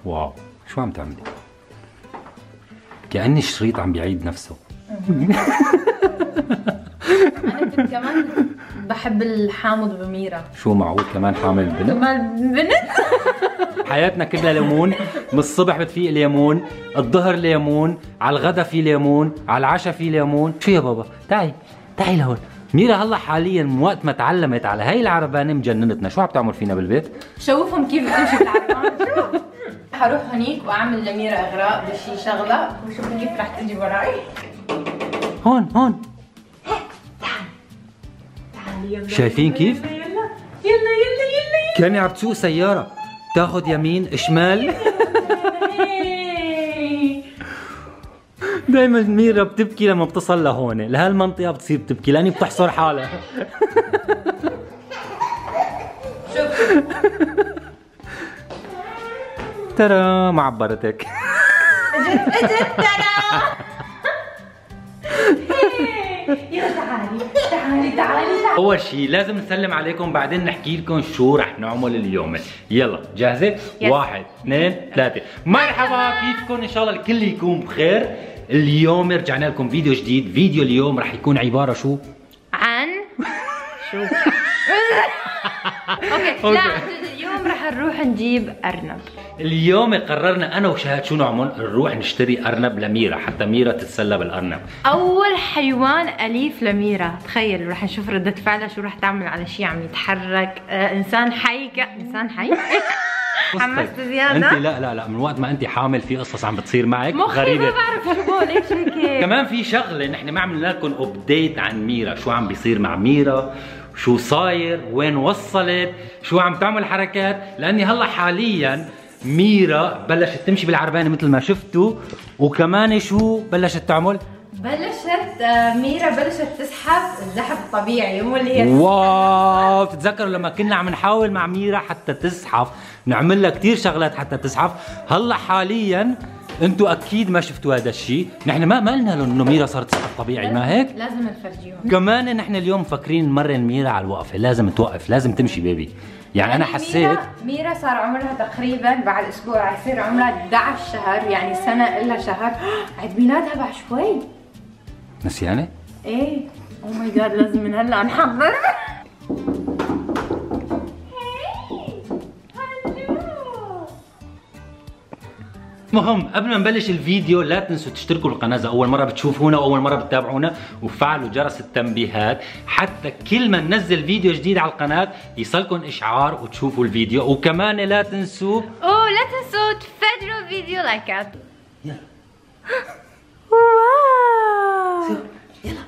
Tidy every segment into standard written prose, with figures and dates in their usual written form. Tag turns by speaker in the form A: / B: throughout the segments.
A: واو، شو عم تعملي؟ كأني الشريط عم بيعيد نفسه.
B: انا كنت كمان بحب الحامض بميرا.
A: شو معقول كمان حامل بنت؟
B: كمان بنت؟
A: حياتنا كلها ليمون، من الصبح بتفيق ليمون، الظهر ليمون، على الغدا في ليمون، على العشاء في ليمون. شو يا بابا؟ تعي لهون. ميرا هلا حاليا من وقت ما تعلمت على هي العربانه مجننتنا. شو عم تعمل فينا بالبيت؟
B: شوفهم كيف بتمشي بالعربان. حروح هنيك واعمل لميرا اغراء بشي شغله وشوفوا كيف رح تجي وراي.
A: هون
B: تعالي يلا.
A: شايفين كيف؟
B: يلا.
A: كاني عم تسوق سياره، تاخذ يمين شمال. دايما ميرا بتبكي لما بتصل لهون، لهالمنطقه بتصير بتبكي لاني بتحصر حالها.
B: شوف
A: ترى ما عبرتك.
B: اجت ترى. يلا تعالي.
A: اول شيء لازم نسلم عليكم، بعدين نحكي لكم شو رح نعمل اليوم. يلا جاهزه؟ 1 2 3. مرحبا، كيفكم؟ ان شاء الله الكل يكون بخير. اليوم رجعنا لكم فيديو جديد. فيديو اليوم رح يكون عباره شو؟
B: عن شو؟ اوكي لا، اليوم رح نروح نجيب ارنب.
A: اليوم قررنا انا وشهد شو نعمل؟ نروح نشتري ارنب لميرا حتى ميرا تتسلى بالارنب.
B: اول حيوان اليف لميرا. تخيل رح نشوف ردة فعلها شو رح تعمل على شيء عم يتحرك. انسان حي. انسان حي. حمست زياده.
A: انت لا من وقت ما انت حامل في قصص عم بتصير معك
B: غريبه. ما بعرف شو بقول. ليش هيك؟
A: كمان في شغله نحن ما عملنا لكم ابديت عن ميرا، شو عم بيصير مع ميرا، شو صاير، وين وصلت، شو عم تعمل حركات. لاني هلا حاليا ميرا بلشت تمشي بالعربانه مثل ما شفتوا، وكمان شو بلشت تعمل؟
B: ميرا بلشت تسحب الزحف الطبيعي، مو اللي هي.
A: واو، بتتذكروا لما كنا عم نحاول مع ميرا حتى تزحف، نعمل لها كثير شغلات حتى تزحف. هلا حاليا انتوا اكيد ما شفتوا هذا الشيء، نحن ما قلنا لهم انه ميرا صارت تزحف طبيعي، ما هيك؟
B: لازم نفرجيهم.
A: كمان نحن اليوم مفكرين نمرن ميرا على الوقفه، لازم توقف، لازم تمشي بيبي. يعني انا حسيت
B: ميرا صار عمرها تقريبا بعد اسبوع رح يصير عمرها 11 شهر، يعني سنه الا شهر. عيد ميلادها بعد شوي.
A: نسيانه؟
B: ايه. او ماي جاد، لازم من هلا نحضر.
A: مهم قبل ما نبلش الفيديو لا تنسوا تشتركوا بالقناه اذا اول مره بتشوفونا واول مره بتتابعونا، وفعلوا جرس التنبيهات حتى كل ما ننزل فيديو جديد على القناه يصلكم اشعار وتشوفوا الفيديو. وكمان لا تنسوا
B: تفجروا الفيديو لايكات.
A: يلا
B: واو.
A: يلا.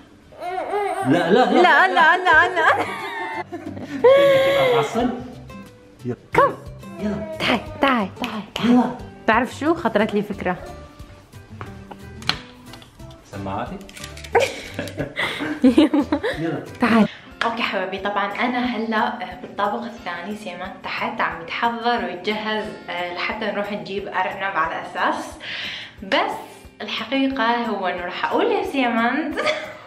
A: لا عصل.
B: كم.
A: يلا
B: تعال. يلا. بعرف شو خطرت لي فكرة.
A: سماعاتي.
B: يلا تعال. اوكي حبايبي، طبعا انا هلا بالطابق الثاني. سيمان تحت عم يتحضر ويتجهز لحتى نروح نجيب ارنب على اساس. بس الحقيقة هو انه رح اقول لسيمان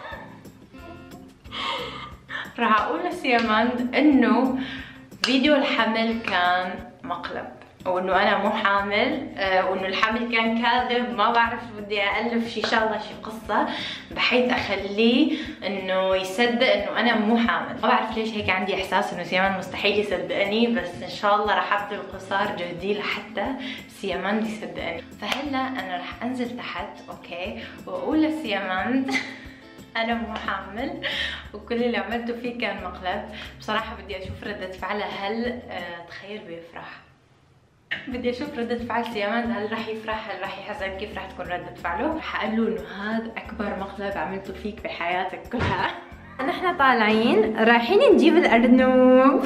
B: انه فيديو الحمل كان مقلب، وانه انا مو حامل، وانه الحمل كان كاذب. ما بعرف، بدي الف شي شغله شي قصه بحيث اخليه انه يصدق انه انا مو حامل. ما بعرف ليش هيك عندي احساس انه سيمان مستحيل يصدقني، بس ان شاء الله رح ابذل قصار جهدي لحتى سيمان يصدقني. فهلا انا رح انزل تحت اوكي واقول لسيمان انا مو حامل، وكل اللي عملته فيه كان مقلب. بصراحه بدي اشوف ردة فعلها. هل تخيل بيفرح؟ بدي اشوف ردة فعل سيمان، هل رح يفرح، هل رح يحزن، كيف رح تكون ردة فعله. حقول له انه هذا اكبر مقلب عملته فيك بحياتك كلها. نحن طالعين رايحين نجيب الارنوب.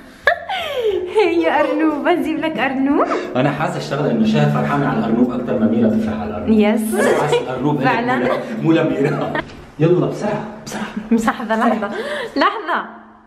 B: يا ارنوب، بنجيب لك ارنوب.
A: انا حاسس الشغله انه شاهد فرحان على الارنوب اكثر ما ميرا تفرح على الارنوب.
B: يس
A: الارنوب
B: فعلا
A: مو لميرا. يلا بسرعه.
B: لحظه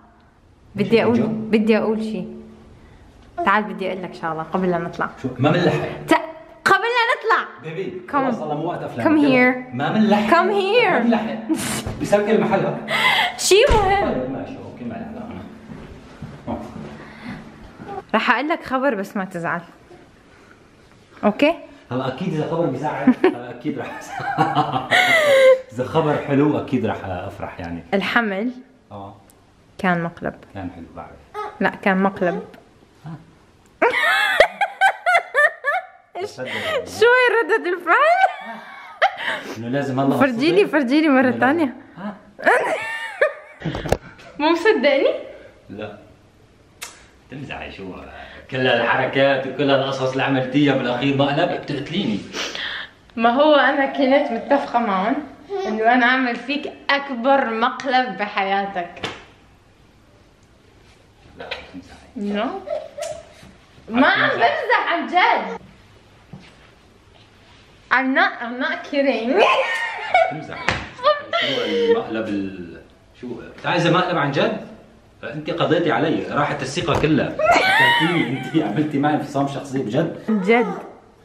B: بدي اقول شيء. تعال بدي اقول لك شغله قبل لا نطلع.
A: شو؟ ما بنلحق
B: قبل لا نطلع
A: بيبي.
B: خلص
A: والله مو وقت افلام.
B: Come here.
A: ما بنلحق.
B: Come here.
A: ما بنلحق. بسكر محلها.
B: شيء مهم.
A: ماشي اوكي، ما عليك.
B: رح اقول لك خبر بس ما تزعل. اوكي.
A: هلا اكيد اذا خبر بيزعل اكيد رح اذا خبر حلو اكيد رح افرح يعني.
B: الحمل كان مقلب.
A: كان حلو بعرف.
B: لا كان مقلب. شو هي ردة الفعل؟
A: انه لازم هلا
B: فرجيلي مرة ثانية. مو مصدقني؟
A: لا تمزحي شو كل الحركات وكل القصص اللي عملتيها بالاخير مقلب بتقتليني.
B: ما هو انا كنت متفقة معهم انه انا اعمل فيك اكبر مقلب بحياتك.
A: لا تمزحي.
B: نو ما عم بمزح عن جد. I'm not kidding.
A: تمزحي. شو المقلب شو عايزة مقلب عن جد؟ انت قضيتي علي، راحت الثقة كلها. قتلتيني انت، عملتي معي انفصام شخصية بجد.
B: جد.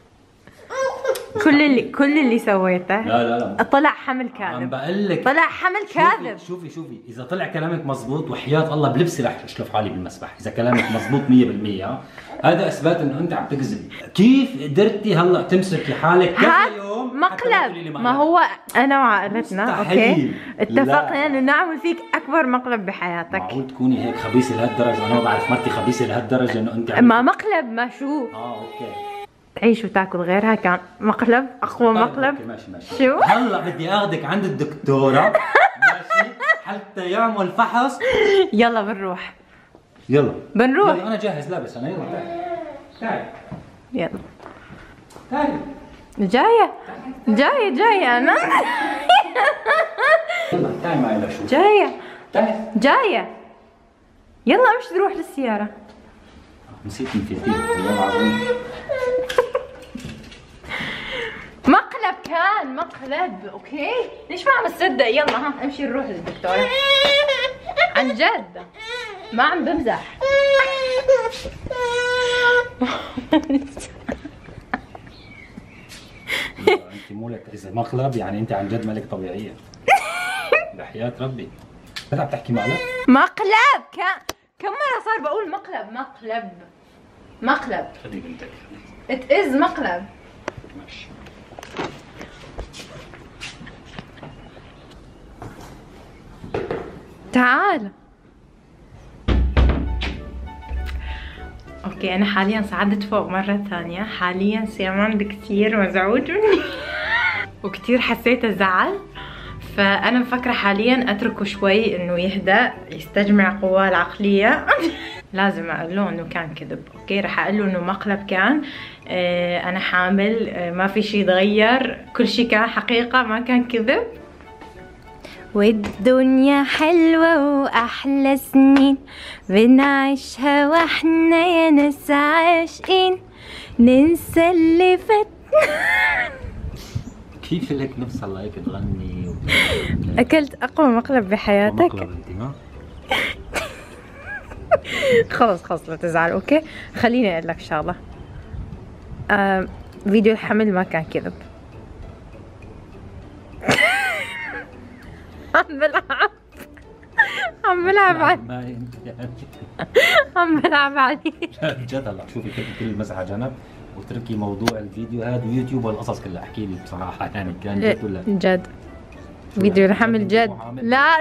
B: كل اللي سويته
A: لا
B: طلع حمل كاذب.
A: عم بقول لك
B: طلع حمل كاذب.
A: شوفي اذا طلع كلامك مزبوط وحياة الله بلبسي رح اشلف حالي بالمسبح، اذا كلامك مزبوط 100%. هذا اثبات انه انت عم تكذبي. كيف قدرتي هلا تمسكي حالك كذا يوم
B: مقلب؟ ما هو انا وعائلتنا اوكي اتفقنا انه نعمل فيك اكبر مقلب بحياتك.
A: معقول تكوني هيك خبيثه لهالدرجه؟ انا ما بعرف مرتي خبيثه لهالدرجه انه انت
B: ما مقلب ما شو
A: اوكي
B: تعيش وتاكل غيرها كان مقلب اقوى مقلب.
A: ماشي.
B: شو
A: هلا بدي اخذك عند الدكتوره ماشي حتى يعمل فحص.
B: يلا بنروح.
A: يلا
B: انا
A: جاهز لابس انا. يلا تعالي
B: يلا
A: تعالي.
B: جاية انا.
A: يلا تعالي معي لشوف.
B: جاية يلا امشي نروح للسيارة.
A: نسيت نفيتيه والله العظيم.
B: مقلب كان مقلب اوكي. ليش ما عم تصدق؟ يلا ها امشي نروح للدكتورة. عن جد ما عم بمزح.
A: انت مولك اذا مقلب يعني انت عن جد مالك طبيعيه. بحياة ربي بدك عم تحكي
B: مقلب كم مرة صار بقول مقلب.
A: خدي بنتك.
B: It is مقلب.
A: ماشي.
B: تعال. اوكي انا حاليا صعدت فوق مرة ثانية. حاليا سيمان كثير مزعوج مني وكثير حسيت الزعل، فانا مفكرة حاليا اتركه شوي انه يهدأ يستجمع قواه العقلية. لازم اقول له انه كان كذب. اوكي رح اقول له انه مقلب كان. انا حامل. ما في شيء تغير، كل شيء كان حقيقة ما كان كذب. والدنيا حلوة وأحلى سنين بنعيشها واحنا يا ناس عاشقين ننسى اللي فات.
A: كيف لك نفس هلا هيك تغني
B: أكلت أقوى مقلب بحياتك.
A: مقلب انت ما
B: خلص لا تزعل اوكي. خليني اقول لك شغله. فيديو الحمل ما كان كذب. عم بلعب عليك.
A: جد هلا شوفي كل المزحه جنب وتركي موضوع الفيديو هذا ويوتيوب والقصص كلها. احكي لي بصراحه يعني كان جد ولا
B: جد؟ فيديو الحمل جد؟ لا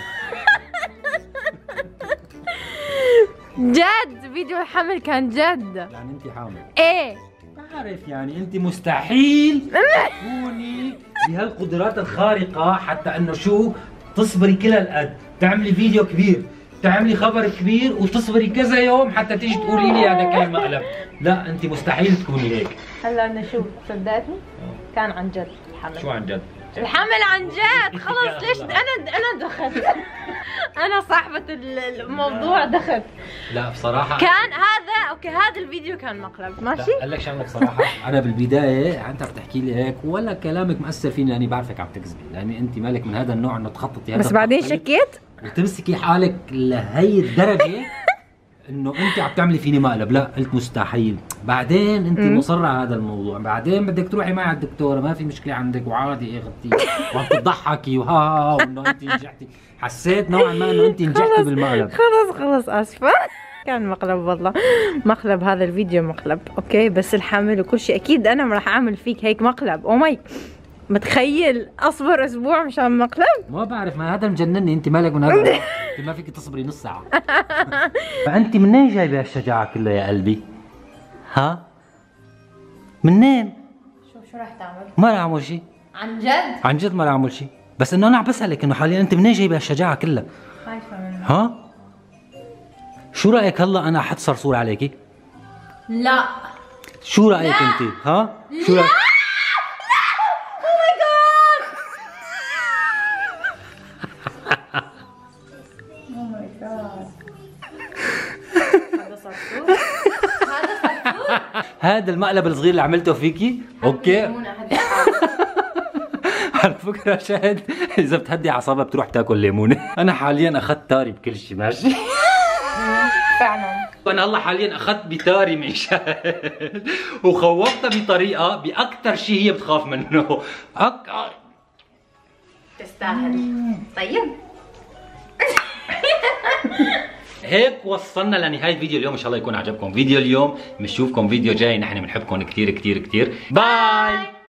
B: جد فيديو الحمل كان جد.
A: يعني انت حامل؟
B: ايه
A: بعرف. يعني انت مستحيل تكوني بهالقدرات الخارقه حتى انه شو تصبري كل هالقد تعملي فيديو كبير تعملي خبر كبير وتصبري كذا يوم حتى تيجي تقولي لي هذا كان مقلب. لا انت مستحيل تكوني هيك.
B: هلا انا شوف صدقتني كان عن جد الحمل.
A: شو عن جد؟
B: الحمل عن جد. خلص ليش انا دخلت. انا صاحبة الموضوع دخلت.
A: لا بصراحة
B: كان هذا اوكي. هذا الفيديو كان مقلب ماشي.
A: قال لك شغله بصراحة. انا بالبداية انت عم تحكي لي هيك ولا كلامك مأثر فيني لاني بعرفك عم تكذبي، لاني انت مالك من هذا النوع انه تخططي هذا
B: بس بعدين شكيت
A: وتمسكي حالك لهي الدرجة انه انت عم تعملي فيني مقلب. لا قلت مستحيل. بعدين انت مصرة على هذا الموضوع. بعدين بدك تروحي معي على الدكتورة ما في مشكلة عندك وعادي يا اختي وعم تضحكي وانه انت نجحتي. حسيت نوعا ما انه انت نجحتي بالمقلب.
B: خلص اسفة. كان مقلب والله، مقلب هذا الفيديو مقلب، اوكي بس الحمل وكل شيء اكيد انا راح اعمل فيك هيك مقلب. او ماي متخيل اصبر اسبوع مشان مقلب؟
A: ما بعرف، ما هذا مجنني، انت مالك من هذا؟ انت ما فيك تصبري نص ساعة. فانت منين جايبه هالشجاعة كلها يا قلبي؟ ها؟ منين؟
B: شو راح تعمل؟
A: ما راح اعمل شيء.
B: عن جد؟
A: عن جد ما راح اعمل شيء، بس انه انا عم بسألك انه حاليا انت منين جايبه هالشجاعة كلها؟
B: خايفة منه.
A: ها؟ شو رأيك هلا انا احط صرصور عليكي؟
B: لا
A: شو رأيك انت؟ ها؟ شو رأيك؟ هذا المقلب الصغير اللي عملته فيكي، اوكي؟ على فكرة شاهد، إذا بتهدي أعصابها بتروح تاكل ليمونة. أنا حاليا أخذت تاري بكل شيء ماشي؟
B: فعلا.
A: وأنا هلا حاليا أخذت بتاري من شاهد وخوفتها بطريقة بأكثر شيء هي بتخاف منه.
B: تستاهل. طيب
A: هيك وصلنا لنهاية فيديو اليوم، إن شاء الله يكون عجبكم فيديو اليوم، بنشوفكم فيديو جاي، نحن بنحبكم كثير كثير كثير، باي.